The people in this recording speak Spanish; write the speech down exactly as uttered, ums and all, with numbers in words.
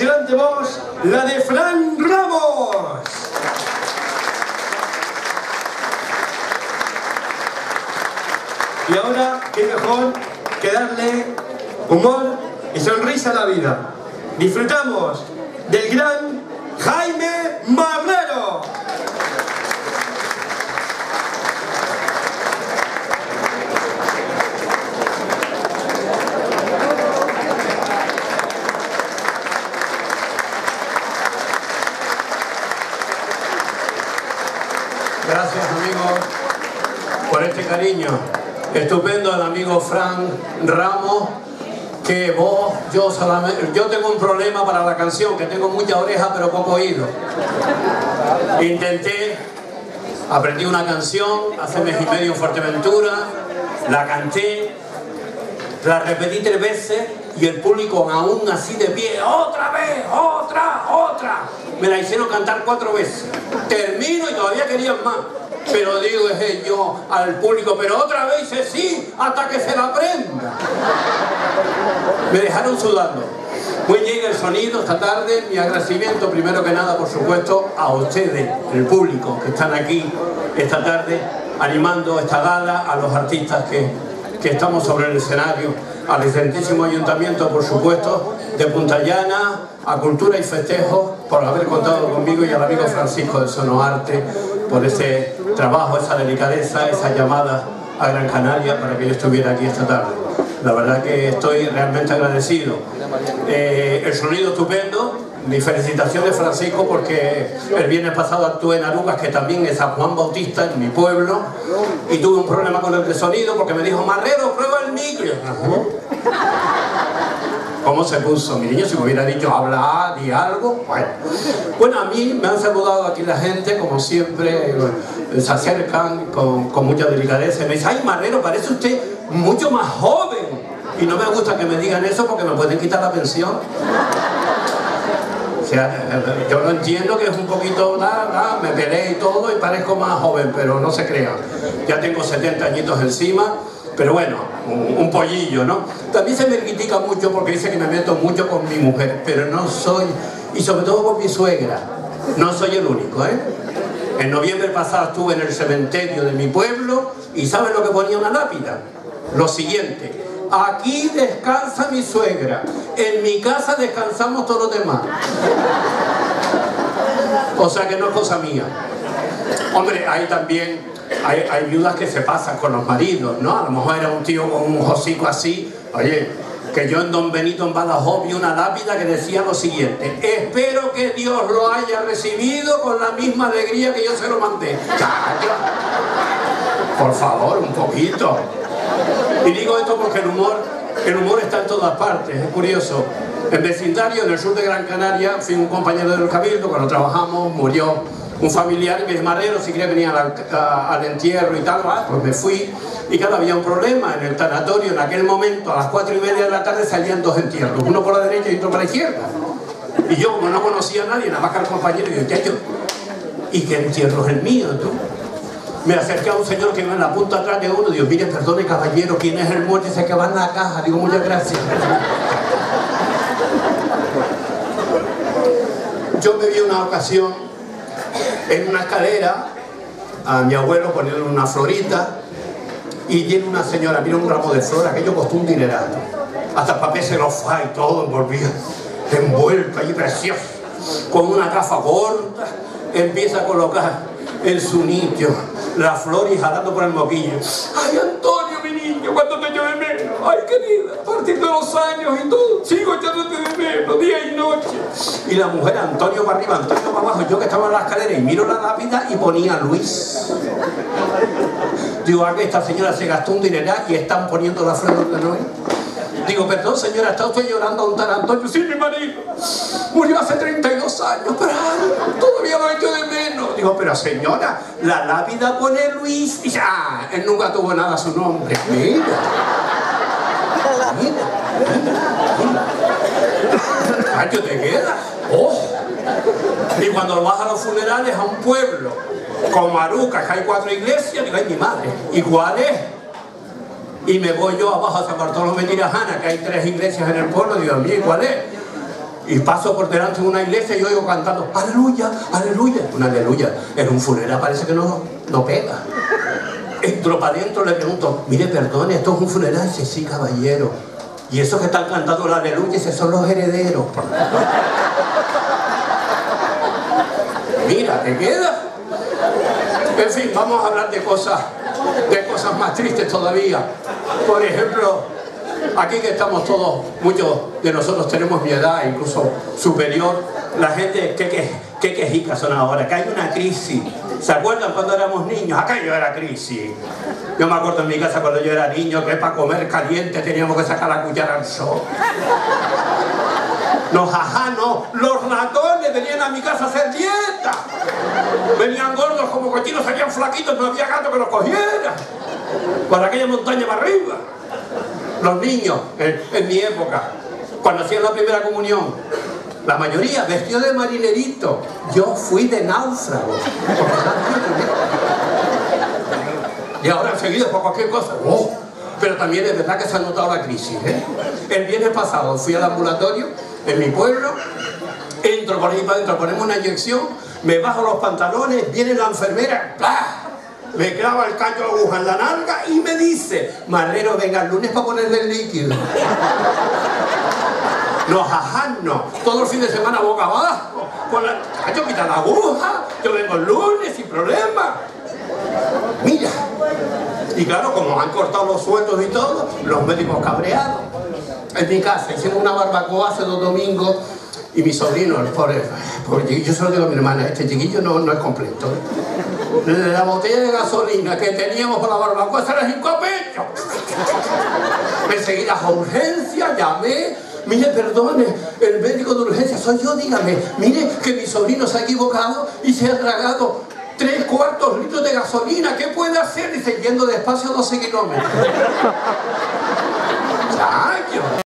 grande voz, la de Fran Ramos. Y ahora, qué mejor que darle humor y sonrisa a la vida. Disfrutamos del gran Jaime Marrero. Gracias, amigos, por este cariño. Estupendo al amigo Fran Ramos, que vos, yo solamente, yo tengo un problema para la canción, que tengo mucha oreja pero poco oído. Intenté, aprendí una canción hace mes y medio en Fuerteventura, la canté, la repetí tres veces y el público aún así de pie, otra vez, otra, otra. Me la hicieron cantar cuatro veces. Termino y todavía querían más. Pero digo, dije yo al público, pero otra vez dice sí, hasta que se la aprenda. Me dejaron sudando. Muy bien el sonido esta tarde. Mi agradecimiento primero que nada, por supuesto, a ustedes, el público que están aquí esta tarde animando esta gala, a los artistas que, que estamos sobre el escenario, al excelentísimo ayuntamiento, por supuesto, de Punta Llana, a Cultura y Festejos, por haber contado conmigo, y al amigo Francisco de Sonoarte, por ese trabajo, esa delicadeza, esa llamada a Gran Canaria para que yo estuviera aquí esta tarde. La verdad que estoy realmente agradecido. Eh, el sonido estupendo. Mi felicitaciones, Francisco, porque el viernes pasado actué en Arugas, que también es San Juan Bautista, en mi pueblo, y tuve un problema con el de sonido porque me dijo, Marrero, prueba el micro. ¿Cómo se puso? Mi niño, si me hubiera dicho, habla, di algo. Bueno, bueno, a mí me han saludado aquí la gente, como siempre, se acercan con, con mucha delicadeza. Y me dicen, ay, Marrero, parece usted mucho más joven. Y no me gusta que me digan eso porque me pueden quitar la pensión. O sea, yo lo entiendo que es un poquito, nada, nada, me peleé y todo y parezco más joven, pero no se crean. Ya tengo setenta añitos encima. Pero bueno, un, un pollillo, ¿no? También se me critica mucho porque dice que me meto mucho con mi mujer, pero no soy, y sobre todo con mi suegra, no soy el único, ¿eh? En noviembre pasado estuve en el cementerio de mi pueblo y ¿saben lo que ponía una lápida? Lo siguiente, aquí descansa mi suegra, en mi casa descansamos todos los demás. O sea que no es cosa mía. Hombre, hay también... Hay, hay viudas que se pasan con los maridos, ¿no? A lo mejor era un tío con un hocico así. Oye, que yo en Don Benito, en Badajoz, vi una lápida que decía lo siguiente: espero que Dios lo haya recibido con la misma alegría que yo se lo mandé. ¡Calla! Por favor, un poquito. Y digo esto porque el humor, el humor está en todas partes, es curioso. En vecindario, en el sur de Gran Canaria, fui un compañero del Cabildo, cuando trabajamos, murió un familiar y me dijo, Marrero, si quería venir al, a, al entierro y tal, ah, pues me fui. Y claro, había un problema en el tanatorio. En aquel momento, a las cuatro y media de la tarde, salían dos entierros, uno por la derecha y otro por la izquierda. Y yo, como no conocía a nadie, nada más que al compañero, y yo, yo, ¿y qué entierro es el mío, tú? Me acerqué a un señor que iba en la punta atrás de uno, digo, mire, perdone, caballero, ¿quién es el muerto? Dice que va en la caja. Digo, muchas gracias. Yo me vi una ocasión en una escalera a mi abuelo poniéndole una florita y viene una señora, mira un ramo de flores, aquello costó un dineral, hasta el papel se lo fue y todo envolvido, envuelto allí precioso, con una gafa gorda, empieza a colocar en su nicho la flor y jalando por el moquillo. Ay, Antonio, mi niño, ¿cuánto te echo de menos? Ay, querida, a partir de los años y todo, sigo echándote de menos, día y noche. Y la mujer, Antonio para arriba, Antonio para abajo, yo que estaba en la escalera y miro la lápida y ponía Luis. Digo, ah, que esta señora se gastó un dineral y están poniendo la flor donde no es. Digo, perdón señora, ¿está usted llorando a un tal Antonio? Sí, mi marido murió hace treinta y dos años, pero ay, todavía lo echo de menos. Digo, pero señora, la lápida pone Luis. Y ya, él nunca tuvo nada a su nombre. Mira, mira, mira, mira. Ay, ¿qué te queda? Oh. Y cuando vas a los funerales a un pueblo como Arucas, que hay cuatro iglesias, digo, ay, mi madre, ¿y cuál es? Y me voy yo abajo a San Bartolomé de Tirajana, que hay tres iglesias en el pueblo, digo, a mí, ¿cuál es? Y paso por delante de una iglesia y oigo cantando aleluya, aleluya. Una aleluya. En un funeral parece que no, no pega. Entro para adentro, le pregunto, mire, perdone, ¿esto es un funeral? Dice, sí, caballero. Y esos que están cantando la aleluya, esos son los herederos. Mira, ¿te queda? En fin, vamos a hablar de cosas, de cosas más tristes todavía. Por ejemplo, aquí que estamos todos, muchos de nosotros tenemos mi edad, incluso superior. La gente, ¿qué, qué, qué quejicas son ahora? Que hay una crisis. ¿Se acuerdan cuando éramos niños? Acá yo era crisis. Yo me acuerdo en mi casa cuando yo era niño que para comer caliente teníamos que sacar la cuchara al sol. Los jajanos, los ratones venían a mi casa a hacer dieta. Venían gordos como cochinos, salían flaquitos, no había gato que los cogiera. Por aquella montaña para arriba. Los niños, en, en mi época, cuando hacían la primera comunión, la mayoría vestido de marinerito. Yo fui de náufrago. Y ahora enseguida por cualquier cosa. Oh, pero también es verdad que se ha notado la crisis, ¿eh? El viernes pasado fui al ambulatorio en mi pueblo, entro por ahí para adentro, ponemos una inyección, me bajo los pantalones, viene la enfermera, ¡plá! Me clava el caño de aguja en la nalga y me dice, Marrero, venga el lunes para ponerle el líquido. Los ajanos, todo el fin de semana boca abajo, con la... yo quito la aguja, yo vengo el lunes sin problema. Mira, y claro, como han cortado los sueldos y todo, los médicos cabreados. En mi casa hicimos una barbacoa hace dos domingos y mi sobrino, el pobre, pobre, yo se lo digo a mi hermana, este chiquillo no, no es completo. La botella de gasolina que teníamos para la barbacoa se la hincó a pecho. Enseguida a urgencia, llamé. Mire, perdone, el médico de urgencia soy yo, dígame. Mire que mi sobrino se ha equivocado y se ha tragado tres cuartos litros de gasolina. ¿Qué puede hacer? Dice, yendo despacio doce kilómetros. ¡Chayo!